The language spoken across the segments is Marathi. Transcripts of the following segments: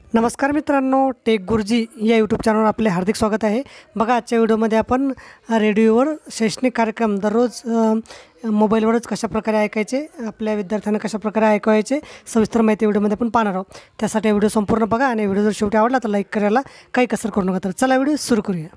नमस्कार मित्रांनो, टेक गुरुजी या यूट्यूब चॅनलवर आपले हार्दिक स्वागत आहे। बघा, आजच्या व्हिडिओमध्ये आपण रेडिओवर शैक्षणिक कार्यक्रम दररोज मोबाईलवरच कशाप्रकारे ऐकायचे, आपल्या विद्यार्थ्यांना कशाप्रकारे ऐकवायचे सविस्तर माहिती व्हिडिओमध्ये आपण पाहणार आहोत। त्यासाठी व्हिडिओ संपूर्ण बघा आणि व्हिडिओ जर शेवटी आवडला तर लाईक करायला काही कसर करू नका। तर चला व्हिडिओ सुरू करूया।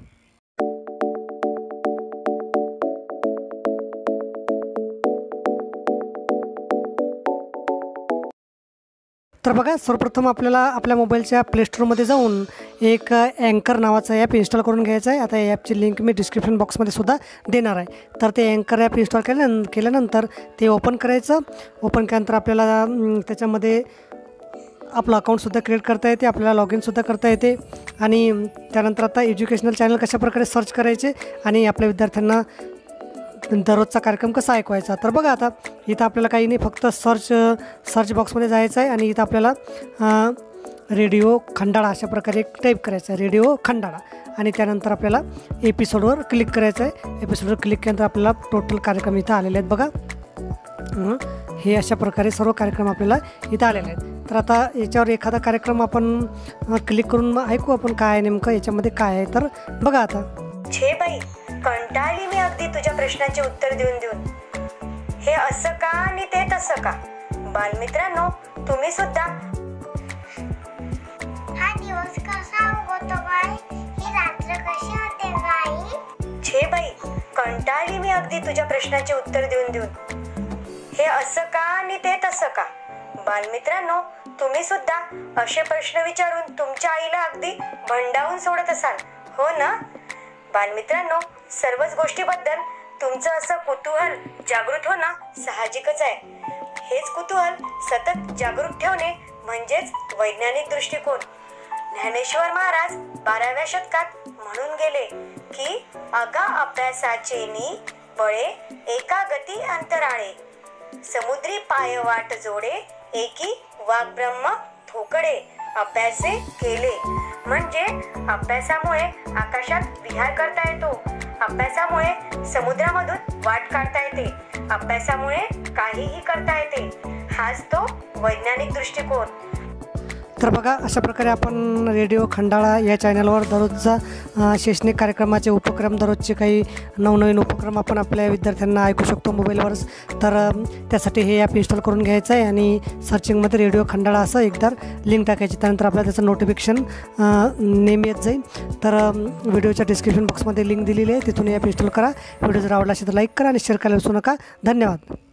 तर बघा, सर्वप्रथम आपल्याला आपल्या मोबाईलच्या प्ले स्टोरमध्ये जाऊन एक अँकर नावाचा ॲप इन्स्टॉल करून घ्यायचा आहे। आता या ॲपची लिंक मी डिस्क्रिप्शन बॉक्समध्ये सुद्धा देणार आहे। तर ते अँकर ॲप इन्स्टॉल केल्यानंतर ते ओपन करायचं। ओपन केल्यानंतर आपल्याला त्याच्यामध्ये आपलं अकाउंटसुद्धा क्रिएट करता येते, आपल्याला लॉग इनसुद्धा करता येते। आणि त्यानंतर आता एज्युकेशनल चॅनल कशाप्रकारे सर्च करायचे आणि आपल्या विद्यार्थ्यांना दररोजचा कार्यक्रम कसा ऐकवायचा। तर बघा, आता इथं आपल्याला काही नाही, फक्त सर्च बॉक्समध्ये जायचं आहे आणि इथं आपल्याला रेडिओ खंडाळा अशा प्रकारे एक टाईप करायचं आहे, रेडिओ खंडाळा। आणि त्यानंतर आपल्याला एपिसोडवर क्लिक करायचं आहे। एपिसोडवर क्लिक केल्यानंतर आपल्याला टोटल कार्यक्रम इथं आलेले आहेत। बघा, हे अशा प्रकारे सर्व कार्यक्रम आपल्याला इथं आलेले आहेत। तर आता याच्यावर एखादा कार्यक्रम आपण क्लिक करून ऐकू आपण काय नेमकं याच्यामध्ये काय आहे। तर बघा, आता छे बाई, कंटाळली मी अगदी तुझ्या प्रश्नाचे उत्तर देऊन हे असं का आणि ते तसं का। बालमित्रांनो, तुम्ही सुद्धा हा दिवस कसा उगवतो बाई, ही रात्र कशी होते बाई। छे बाई, कंटाळली मी अगदी तुझ्या प्रश्नाचे उत्तर देऊन हे असं का आणि ते तसं का। बालमित्रांनो, तुम्ही सुद्धा असे प्रश्न विचारून तुमच्या आईला अगदी भंडावून सोडत असाल, हो ना। बालमित्रांनो, सर्वच गोष्टीबद्दल तुमचं असं कुतूहल जागृत होणं साहजिकच आहे। हेच कुतूहल सतत जागृत ठेवणे म्हणजेच वैज्ञानिक दृष्टिकोन। ज्ञानेश्वर महाराज 12व्या शतकात म्हणून गेले की अगा अभ्यासाचे नी बळे एका गती अंतराळे, समुद्री पाय वाट जोडे एकी वाग्ब्रह्म थोकडे, अभ्यासे केले। म्हणजे अभ्यासामुळे आकाशात विहार करता येतो, अभ्यासामुळे समुद्रामधून वाट काढता येते, अभ्यासामुळे काहीही करता येते। हाच तो वैज्ञानिक दृष्टिकोन। तर बघा, अशा प्रकारे आपण रेडिओ खंडाळा या चॅनलवर दररोजचा शैक्षणिक कार्यक्रमाचे उपक्रम, दररोजचे काही नवनवीन उपक्रम आपण आपल्या विद्यार्थ्यांना ऐकू शकतो मोबाईलवरच। तर त्यासाठी हे ॲप इन्स्टॉल करून घ्यायचं आहे आणि सर्चिंगमध्ये रेडिओ खंडाळा असं एकदा लिंक टाकायची। त्यानंतर आपल्याला त्याचं नोटिफिकेशन नेहमी येत जाईल। तर व्हिडिओच्या डिस्क्रिप्शन बॉक्समध्ये लिंक दिलेली आहे, तिथून ॲप इन्स्टॉल करा। व्हिडिओ जर आवडला असेल तर लाईक करा आणि शेअर करायला विसरू नका। धन्यवाद।